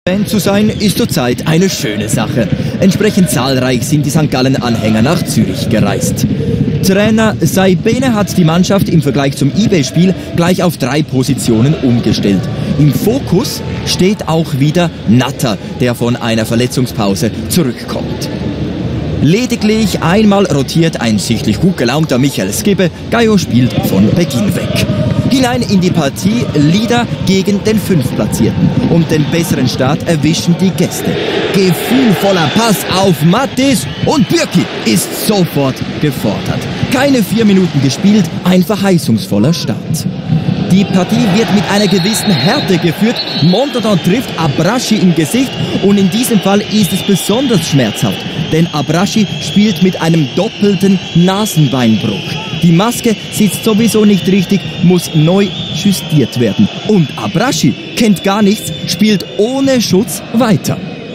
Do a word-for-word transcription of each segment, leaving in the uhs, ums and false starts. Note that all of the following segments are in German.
Fan zu sein ist zurzeit eine schöne Sache. Entsprechend zahlreich sind die Sankt Gallen-Anhänger nach Zürich gereist. Trainer Saibene hat die Mannschaft im Vergleich zum I B-Spiel gleich auf drei Positionen umgestellt. Im Fokus steht auch wieder Natter, der von einer Verletzungspause zurückkommt. Lediglich einmal rotiert ein sichtlich gut gelaunter Michael Skibbe. Gaio spielt von Beginn weg. Hinein in die Partie Lieder gegen den Fünftplatzierten. Und den besseren Start erwischen die Gäste. Gefühlvoller Pass auf Mattis und Bürki ist sofort gefordert. Keine vier Minuten gespielt, ein verheißungsvoller Start. Die Partie wird mit einer gewissen Härte geführt. Montandon trifft Abraschi im Gesicht und in diesem Fall ist es besonders schmerzhaft, denn Abraschi spielt mit einem doppelten Nasenbeinbruch. Die Maske sitzt sowieso nicht richtig, muss neu justiert werden. Und Abraschi kennt gar nichts, spielt ohne Schutz weiter.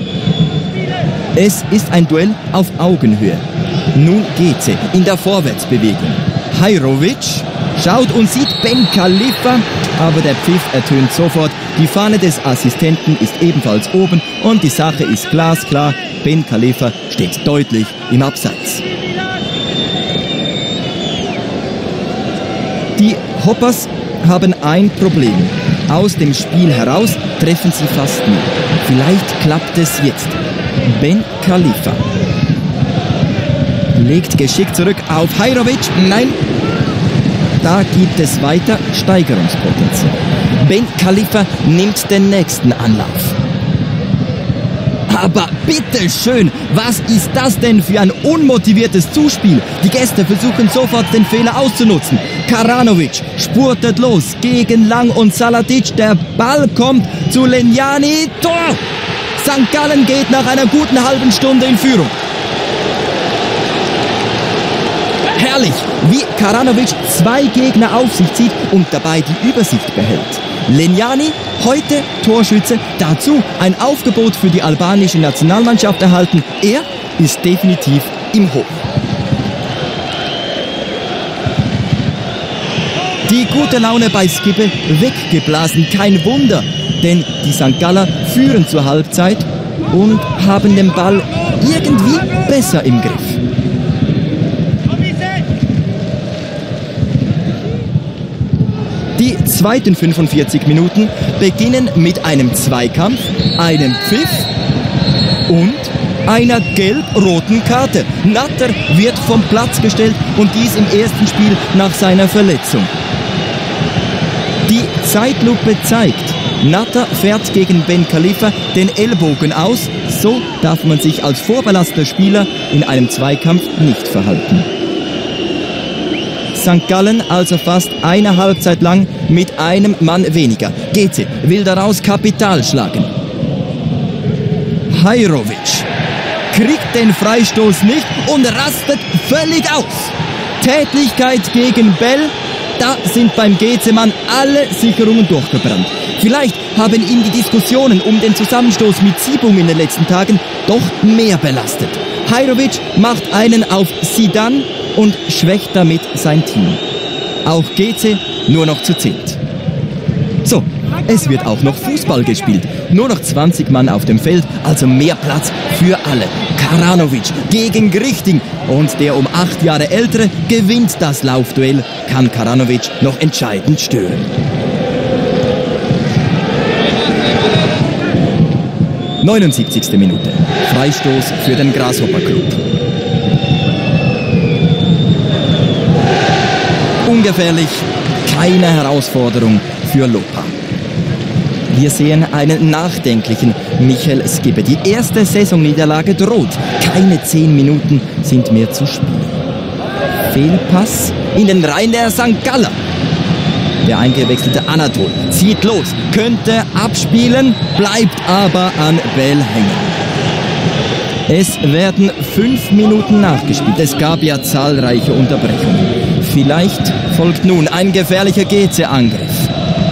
Es ist ein Duell auf Augenhöhe. Nun Geze in der Vorwärtsbewegung. Hajrovic schaut und sieht Ben Khalifa, aber der Pfiff ertönt sofort. Die Fahne des Assistenten ist ebenfalls oben und die Sache ist glasklar. Ben Khalifa steht deutlich im Abseits. Die Hoppers haben ein Problem. Aus dem Spiel heraus treffen sie fast nie. Vielleicht klappt es jetzt. Ben Khalifa legt geschickt zurück auf Hajrovic. Nein, da gibt es weiter Steigerungspotenzial. Ben Khalifa nimmt den nächsten Anlauf. Aber bitteschön, was ist das denn für ein unmotiviertes Zuspiel? Die Gäste versuchen sofort den Fehler auszunutzen. Karanovic spurtet los gegen Lang und Salatic. Der Ball kommt zu Lenjani. Tor! Sankt Gallen geht nach einer guten halben Stunde in Führung. Herrlich, wie Karanovic zwei Gegner auf sich zieht und dabei die Übersicht behält. Lenjani, heute Torschütze, dazu ein Aufgebot für die albanische Nationalmannschaft erhalten. Er ist definitiv im Hoch. Die gute Laune bei Skibbe weggeblasen, kein Wunder, denn die Sankt Galler führen zur Halbzeit und haben den Ball irgendwie besser im Griff. Die zweiten fünfundvierzig Minuten beginnen mit einem Zweikampf, einem Pfiff und einer gelb-roten Karte. Natter wird vom Platz gestellt und dies im ersten Spiel nach seiner Verletzung. Die Zeitlupe zeigt, Natter fährt gegen Ben Khalifa den Ellbogen aus. So darf man sich als vorbelasteter Spieler in einem Zweikampf nicht verhalten. Sankt Gallen also fast eine Halbzeit lang mit einem Mann weniger. Geze will daraus Kapital schlagen. Hajrovic kriegt den Freistoß nicht und rastet völlig aus. Tätlichkeit gegen Bell, da sind beim Geze-Mann alle Sicherungen durchgebrannt. Vielleicht haben ihn die Diskussionen um den Zusammenstoß mit Sibung in den letzten Tagen doch mehr belastet. Hajrovic macht einen auf Zidane und schwächt damit sein Team. Auch Geze nur noch zu zehnt. So, es wird auch noch Fußball gespielt. Nur noch zwanzig Mann auf dem Feld, also mehr Platz für alle. Karanovic gegen Grichting und der um acht Jahre ältere gewinnt das Laufduell. Kann Karanovic noch entscheidend stören. neunundsiebzigste Minute. Freistoß für den Grasshopper Club. Ungefährlich, keine Herausforderung für Lopa. Wir sehen einen nachdenklichen Michael Skibbe. Die erste Saisonniederlage droht. Keine zehn Minuten sind mehr zu spielen. Fehlpass in den Reihen der Sankt Galler. Der eingewechselte Anatol zieht los, könnte abspielen, bleibt aber an Bell hängen. Es werden fünf Minuten nachgespielt. Es gab ja zahlreiche Unterbrechungen. Vielleicht folgt nun ein gefährlicher Geze-Angriff.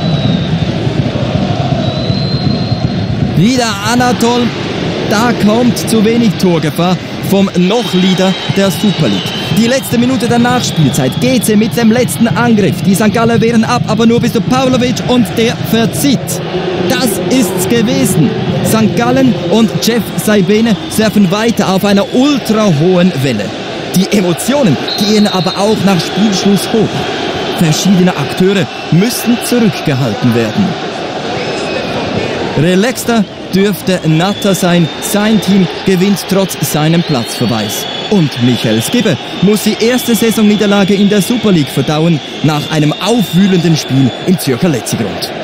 Wieder Anatol. Da kommt zu wenig Torgefahr vom Noch-Leader der Super League. Die letzte Minute der Nachspielzeit. Geze mit dem letzten Angriff. Die Sankt Galler wehren ab, aber nur bis zu Pavlovic und der verzieht. Das ist's gewesen. Sankt Gallen und Jeff Saibene surfen weiter auf einer ultra hohen Welle. Die Emotionen gehen aber auch nach Spielschluss hoch. Verschiedene Akteure müssen zurückgehalten werden. Relaxter dürfte Natta sein. Sein Team gewinnt trotz seinem Platzverweis. Und Michael Skibbe muss die erste Saisonniederlage in der Super League verdauen nach einem aufwühlenden Spiel im Zürcher Letzigrund.